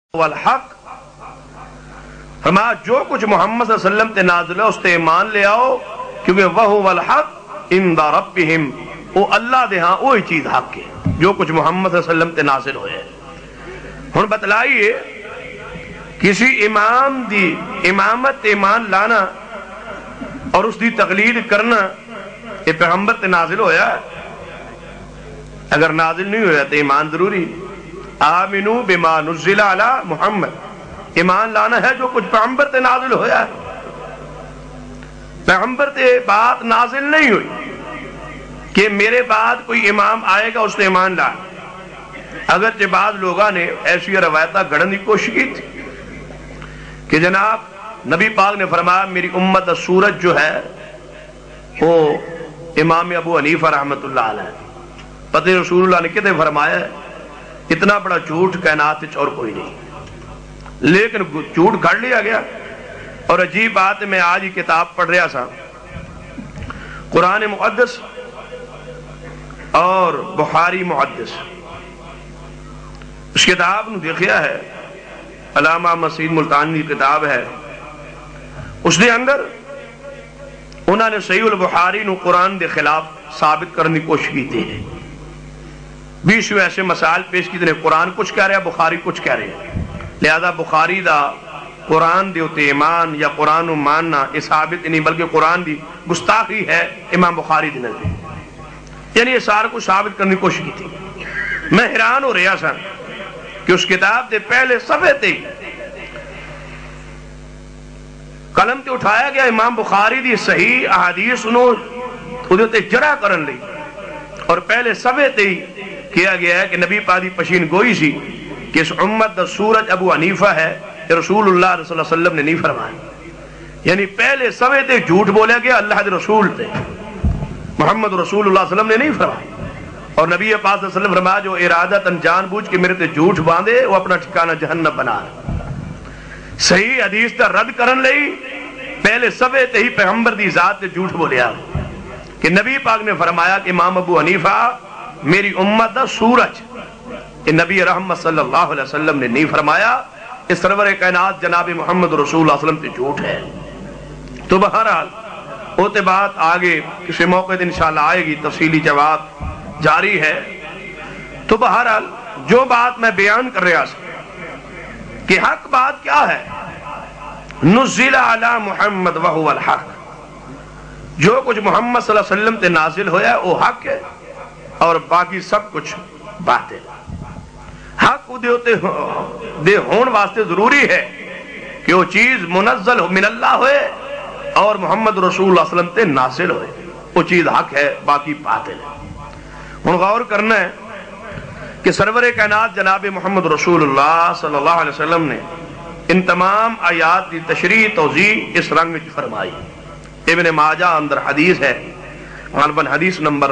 والحق، فرمایا جو کچھ محمد صلی اللہ علیہ وسلم تے نازل ہے اس تے ایمان لے آؤ، کیونکہ وہو والحق عند ربہم، وہ اللہ دے ہاں وہی چیز حق ہے جو کچھ محمد صلی اللہ علیہ وسلم تے نازل ہوئے۔ ہن بتلائیے کسی امام دی امامت تے ایمان لانا اور اس دی تقلید کرنا یہ پیغمبر تے نازل ہویا ہے؟ اگر نازل نہیں ہویا تو ایمان ضروری۔ آمنو بما نزل علی محمد، ایمان لانا ہے جو کچھ پیغمبر تے نازل ہویا ہے۔ پیغمبر تے بات نازل نہیں ہوئی کہ میرے بعد کوئی امام آئے گا اس نے ایمان لانا، اگرچہ بعض لوگاں نے ایسی روایتہ گھڑنے کی کوشش کی تھی کہ جناب نبی پاک نے فرمایا میری امت سورج جو ہے وہ امام ابو حنیفہ رحمت اللہ علیہ، پتہ رسول اللہ نے کتے فرمایا ہے اتنا بڑا جھوٹ کائنات وچ اور کوئی نہیں، لیکن جھوٹ گھڑ لیا گیا۔ اور عجیب بات ہے، میں آج ہی کتاب پڑھ رہا تھا، قرآن مقدس اور بخاری محدث، اس کتاب نے دیکھیا ہے، علامہ مسعود ملتانی کی کتاب ہے، اس نے اندر انہوں نے صحیح البخاری نو قرآن دے خلاف ثابت کرنے کی کوشش کی تھی۔ 20 ایسے مسائل پیش کی نے، قرآن کچھ کہہ رہا ہے بخاری کچھ کہہ رہے ہیں، لہذا بخاری دا قرآن دے اتے ایمان یا قرآن و ماننا یہ ثابت نہیں بلکہ قرآن دی گستاخی ہے امام بخاری دی نزدیک، یعنی یہ سارا کچھ ثابت کرنے کی کوشش کی تھی۔ میں حیران ہو رہا سا کہ اس کتاب دے پہلے صفحے تے قلم تے اٹھایا گیا امام بخاری دی صحیح احادیث انہوں تے جرح کرن لی، اور پہلے صفحے تے کیا گیا ہے کہ نبی پاک دی پشین گوئی سی کہ اس امت دا سورج ابو حنیفہ ہے، یہ رسول اللہ صلی اللہ علیہ وسلم نے نہیں فرمایا، یعنی پہلے صفحے تے جھوٹ بولیا گیا اللہ دے رسول تے، محمد رسول اللہ صلی اللہ علیہ وسلم نے نہیں فرمایا، اور نبی پاک صلی اللہ علیہ وسلم فرمایا جو ارادتاً جان بوجھ کے میرے تے جھوٹ باندھے وہ اپنا ٹھکانہ جہنم بنا۔ صحیح حدیث دا رد کرن لئی پہلے صفحے تے ہی پیغمبر دی ذات تے جھوٹ بولیا کہ نبی پاک نے فرمایا کہ امام ابو حنیفہ میری امت دا سورج، کہ نبی رحمت صلی اللہ علیہ وسلم نے نہیں فرمایا، اس سرور کائنات جناب محمد رسول اللہ صلی اللہ علیہ وسلم تے جھوٹ ہے۔ تو بہرحال ہوتے بات آگے کسی موقع دن انشاءاللہ آئے گی، تفصیلی جواب جاری ہے۔ تو بہرحال جو بات میں بیان کر رہا تھا کہ حق بات کیا ہے، نزل علی محمد وہو الحق، جو کچھ محمد صلی اللہ علیہ وسلم تے نازل ہویا ہے وہ حق ہے اور باقی سب کچھ باطل۔ حق دے ہون واسطے ضروری ہے کہ وہ چیز منزل من اللہ ہوئے اور محمد رسول اللہ صلی اللہ علیہ وسلم تے نازل ہوئے، وہ چیز حق ہے باقی باطل ہے۔ ہن غور کرنا ہے کہ سرور کائنات جناب محمد رسول اللہ صلی اللہ علیہ وسلم نے ان تمام آیات کی تشریح توضیح اس رنگ میں فرمائی۔ ابن ماجہ اندر حدیث ہے، غالباً حدیث نمبر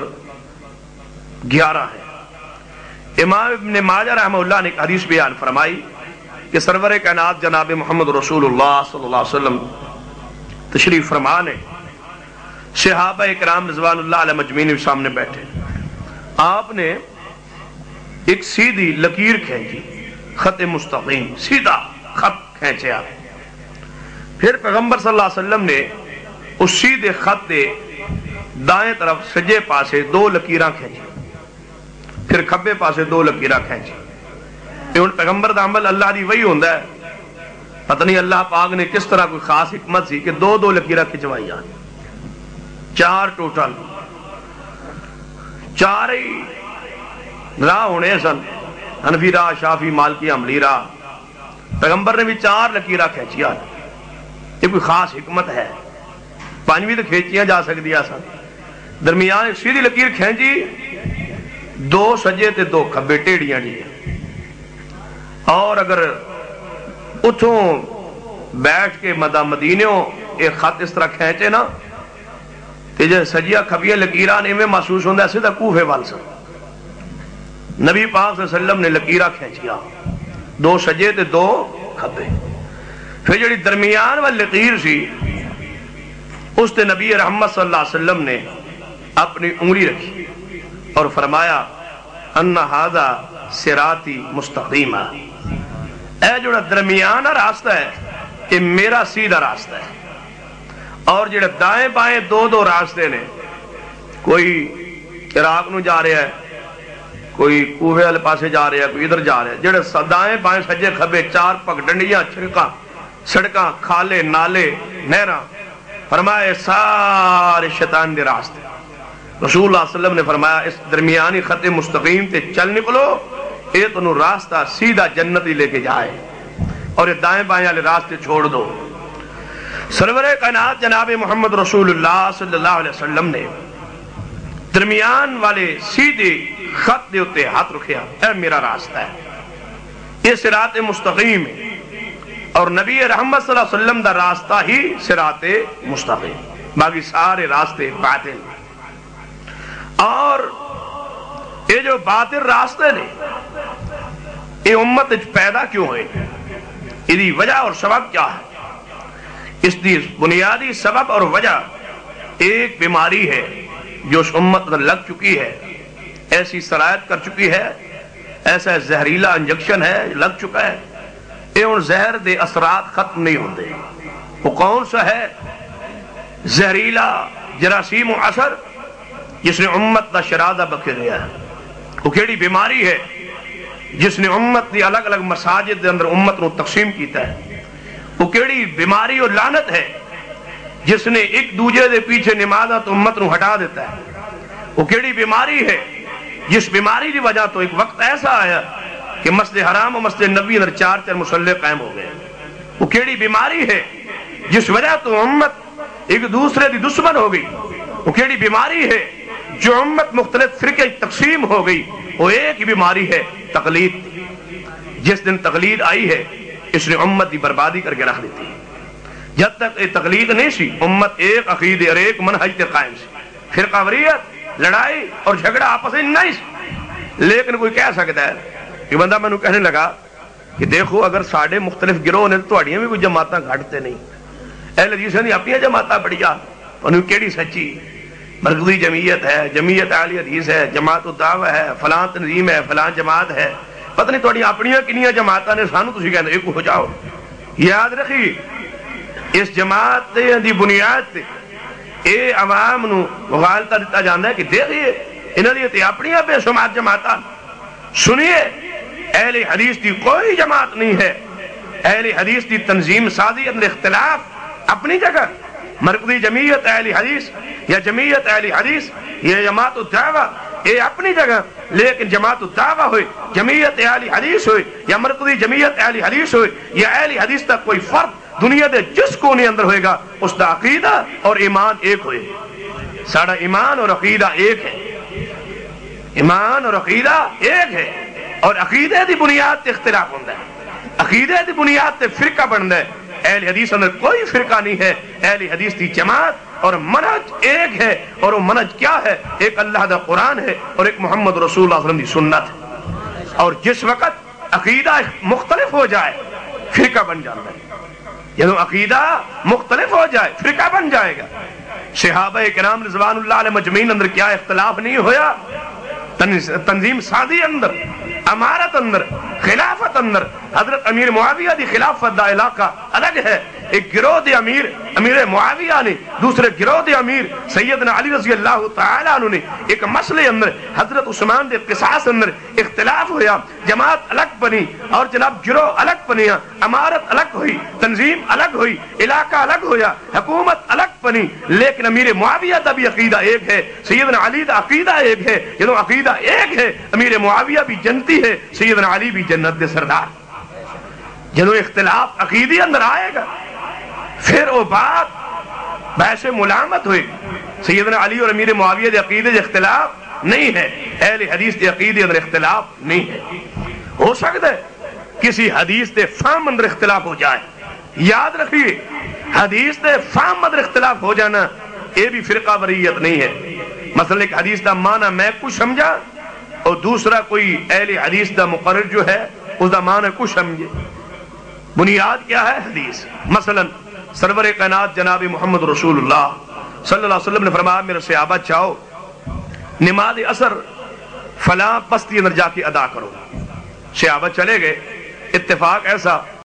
11 ہے، امام ابن ماجہ رحمہ اللہ نے ایک حدیث بیان فرمائی کہ سرور کائنات جناب محمد رسول اللہ صلی اللہ علیہ وسلم تشریف فرما نے صحابہ اکرام رضوان اللہ علیہ مجمعین کے سامنے بیٹھے، آپ نے ایک سیدھی لکیر کھینچی، خط مستقیم سیدھا خط کھینچے آپ، پھر پیغمبر صلی اللہ علیہ وسلم نے اس سیدھے خط دے دائیں طرف سجے پاسے 2 لکیراں کھینچی، پھر کھبے پاسے 2 لکیراں کھینچی۔ ان پیغمبر دا عمل اللہ دی وہی ہوندہ ہے، پتہ نہیں اللہ پاک نے کس طرح کوئی خاص حکمت سی کہ 2 لکیراں کھچوائی آن، 4 ٹوٹل، 4 ہی راہ ہونے سن، حنفی راہ، شافی، مالکی، حنبلی راہ، پیغمبر نے بھی 4 لکیراں کھینچی آن۔ یہ کوئی خاص حکمت ہے، 5ویں تو کھینچیاں جا سکتی سن، درمیان سیدھی لکیر کھینچی، 2 سجے تے 2 کھبے ٹیڑیاں جی، اور اگر اتھوں بیٹھ کے مدینوں ایک خط اس طرح کھینچے نا کہ جو سجیاں کھبیاں لکیراں نے میں محسوس ہوندہ ہے سیدھا کوفے وال سن۔ نبی پاک صلی اللہ علیہ وسلم نے لکیراں کھینچیا، 2 سجے تے 2 کھبے، پھر جڑی درمیان والی لکیر سی اس تے نبی رحمت صلی اللہ علیہ وسلم نے اپنی انگلی رکھی اور فرمایا ان ھذا صراطی مستقیمہ، اے جڑا درمیانہ راستہ ہے یہ میرا سیدھا راستہ ہے، اور جڑے دائیں بائیں دو دو راستے نے، کوئی عراق نو جا رہا ہے، کوئی کوہے والے پاسے جا رہا ہے، کوئی ادھر جا رہا ہے، جڑے دائیں بائیں سجے کھبے چار پگڈنڈیاں چھڑکاں سڑکاں کھالے نالے نہراں، فرمایا سارے شیطان دے راستے۔ رسول اللہ صلی اللہ علیہ وسلم نے فرمایا اس درمیانی خط مستقیم تے چل نکلو، یہ تنوں راستہ سیدھا جنت ہی لے کے جائے، اور یہ دائیں بائیں والے راستے چھوڑ دو۔ سرور کائنات جناب محمد رسول اللہ صلی اللہ علیہ وسلم نے درمیان والے سیدھے خط دے اتے ہاتھ رکھیا، اے میرا راستہ ہے، یہ صراط مستقیم ہے، اور نبی رحمت صلی اللہ علیہ وسلم دا راستہ ہی صراط مستقیم، باقی سارے راستے باطل۔ اور یہ جو باطل راستے نے یہ امت پیدا کیوں ہوئے، یہ وجہ اور سبب کیا ہے؟ اس دی بنیادی سبب اور وجہ ایک بیماری ہے جو اس امت میں لگ چکی ہے، ایسی سرایت کر چکی ہے، ایسا زہریلا انجیکشن ہے لگ چکا ہے، یہ ان زہر دے اثرات ختم نہیں ہوتے۔ وہ کون سا ہے زہریلا جراثیم و اثر جس نے امت دا شرادہ بکھیریا ہے؟ وہ کیڑی بیماری ہے جس نے امت دی الگ الگ مساجد دے اندر امت نو تقسیم کیتا ہے؟ وہ کیڑی بیماری اور لعنت ہے جس نے ایک دوجے دے پیچھے نمازاں تو امت نو ہٹا دیتا ہے؟ وہ کیڑی بیماری ہے جس بیماری دی وجہ تو ایک وقت ایسا آیا کہ مسجد حرام و مسجد نبی اندر چار چار مصلی قائم ہو گئے؟ وہ کیڑی بیماری ہے جس وجہ تو امت ایک دوسرے دی دشمن ہو گئی؟ وہ کیڑی بیماری ہے جو امت مختلف فرقے تقسیم ہو گئی؟ وہ ایک ہی بیماری ہے، تقلید۔ جس دن تقلید آئی ہے اس نے امت دی بربادی کر کے رکھ دیتی ہے۔ جب تک یہ تقلید نہیں سی امت ایک عقیدے اور ایک منہج تے قائم سی، فرقہ وریت لڑائی اور جھگڑا آپس میں نہیں سی۔ لیکن کوئی کہہ سکتا ہے کہ بندہ میں نے کہنے لگا کہ دیکھو اگر ساڑھے مختلف گروہ نے تو اڑیاں بھی کوئی جماعتاں گھٹتے نہیں، اہل حدیث نے اپنی جماعتاں بڑھیا، انہوں کیڑی سچی؟ مرکزی جمعیت ہے، جمعیت اہل حدیث ہے، جماعت الدعوہ ہے، فلاں تنظیم ہے، فلاں جماعت ہے، پتہ نہیں توڑی اپنیاں کنیاں جماعتاں نے سانو تسی کہندے ایک ہو جاؤ۔ یاد رکھی اس جماعت دی بنیاد تے اے عوام نو مغالطہ دیتا جاندا ہے کہ دیکھئے انہاں دی تے اپنیاں بے شمار جماعتاں، سنیے اہل حدیث دی کوئی جماعت نہیں ہے، اہل حدیث دی تنظیم سازی اندر اختلاف اپنی جگہ، مرکزی جمعیت اہل حدیث یا جمعیت اہل حدیث یا جماعت الدعوہ یہ اپنی جگہ، لیکن جماعت الدعوہ ہوئے، جمعیت اہل حدیث ہوئے یا مرکزی جمعیت اہل حدیث ہوئے یا اہل حدیث تک کوئی فرد دنیا دے جس کونے اندر ہوئے گا اس دا عقیدہ اور ایمان ایک ہوئے۔ ساڑھا ایمان اور عقیدہ ایک ہے، ایمان اور عقیدہ ایک ہے، اور عقیدہ دی بنیاد تے اختلاف ہوندہ ہے، عقیدہ دی بنیاد تے فرقہ بندہ ہے۔ اہل حدیث اندر کوئی فرقہ نہیں ہے، اہل حدیث دی جماعت اور منہج ایک ہے، اور وہ منہج کیا ہے؟ ایک اللہ دا قرآن ہے اور ایک محمد رسول اللہ صلی اللہ علیہ وسلم دی سنت ہے۔ اور جس وقت عقیدہ مختلف ہو جائے فرقہ بن جاتا ہے، جب عقیدہ مختلف ہو جائے فرقہ بن جائے گا۔ صحابہ کرام رضوان اللہ علیہ مجمعین اندر کیا اختلاف نہیں ہویا؟ تنظیم سازی اندر، امارت اندر، خلافت اندر، حضرت امیر معاویہ دی خلافت دا علاقہ الگ ہے، ایک گروہ دے امیر معاویہ نے، دوسرے گروہ دے امیر سیدنا علی رضی اللہ تعالیٰ عنہ نے ایک مسئلے اندر حضرت عثمان دے قصاص اندر اختلاف ہویا، جماعت الگ بنی اور جناب گروہ الگ بنیا، امارت الگ ہوئی، تنظیم الگ ہوئی، علاقہ الگ ہویا، حکومت الگ بنی، لیکن امیر معاویہ دا بھی عقیدہ ایک ہے، سیدنا علی دا عقیدہ ایک ہے۔ جنہوں عقیدہ ایک ہے، امیر معاویہ بھی جنتی ہے، سیدنا علی بھی جنت دے سردار۔ جنہوں اختلاف عقیدی اندر آئے گا پھر وہ بات بحث ملامت ہوئے گی۔ سیدنا علی اور امیر معاویہ دے عقیدے دے اختلاف نہیں ہے، اہل حدیث دے عقیدے اندر اختلاف نہیں ہے۔ ہو سکتا ہے کسی حدیث دے فہم اندر اختلاف ہو جائے، یاد رکھیے حدیث دے فہم اندر اختلاف ہو جانا یہ بھی فرقہ وریت نہیں ہے۔ مثلا ایک حدیث دا معنی میں کچھ سمجھا اور دوسرا کوئی اہل حدیث دا مقرر جو ہے اس دا معنی کچھ سمجھے، بنیاد کیا ہے؟ حدیث۔ مثلا سرور کائنات جناب محمد رسول اللہ صلی اللہ علیہ وسلم نے فرمایا میرے صحابہ چاہو نماز اثر فلاں بستی اندر جا کے ادا کرو۔ صحابہ چلے گئے، اتفاق ایسا